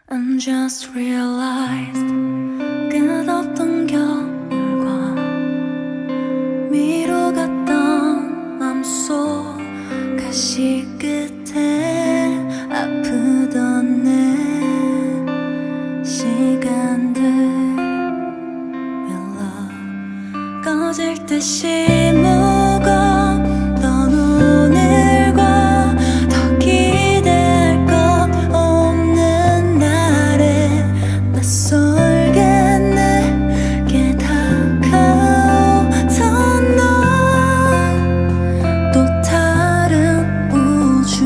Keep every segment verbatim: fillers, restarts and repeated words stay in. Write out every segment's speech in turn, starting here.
I'm just realized 끝없던 겨울과 미뤄갔던 맘속 가시 끝에 아프던 내 시간들 Will love 꺼질 듯이 무겁던 오늘과 더 기댈 것 없는 날에 낯설게 내게 다가오던 너 또 다른 우주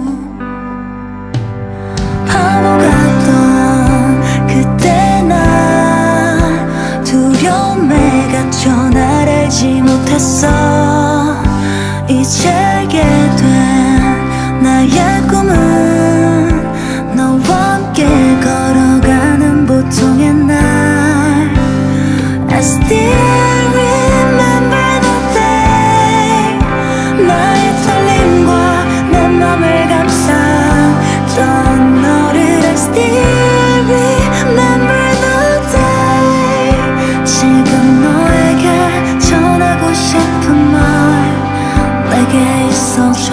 바보 같던 그때 나 두려움에 갇혀 날 알지 못했어 이제 알게 된 나의 꿈은 너와 함께 걸어가는 보통의 날 I still remember the day 나의 떨림과 내 맘을 감쌌던 너를 I still remember the day 지금 너에게 전하고 싶은 말 내게 있어줘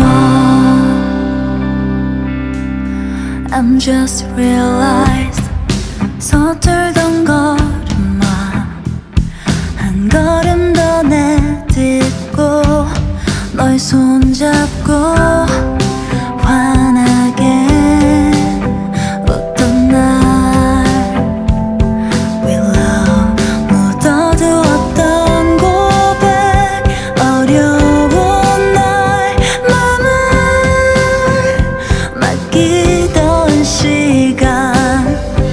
I'm just realized 서툴던 걸음만 한 걸음 더 내딛고 너의 손 잡고 환하게 웃던 날 We love 묻어두었던 고백 어려운 날 맘을 맡기던 시간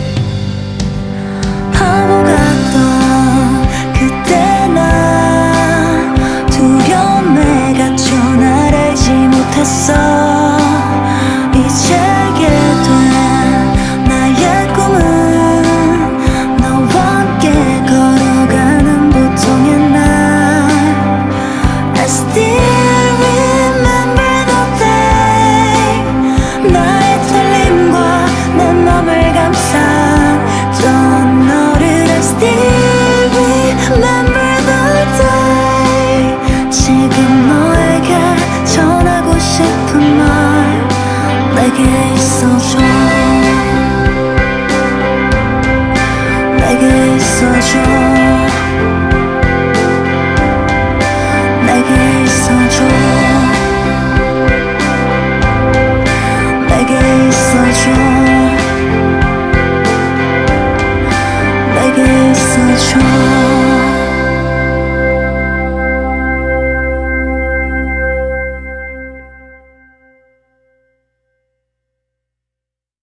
바보 같던 그때 나 두려움에 갇혀 날 알지 못했어 이제 알게 된 나의 꿈은 너와 함께 걸어가는 보통의 날 I still remember the day 나의 떨림과 내 맘을 감쌌던 너를 I still remember the day 지금 너에게 전하고 싶은 말 내게 있어줘 내게 있어줘 내게 있어줘 내게 있어줘 내게 있어줘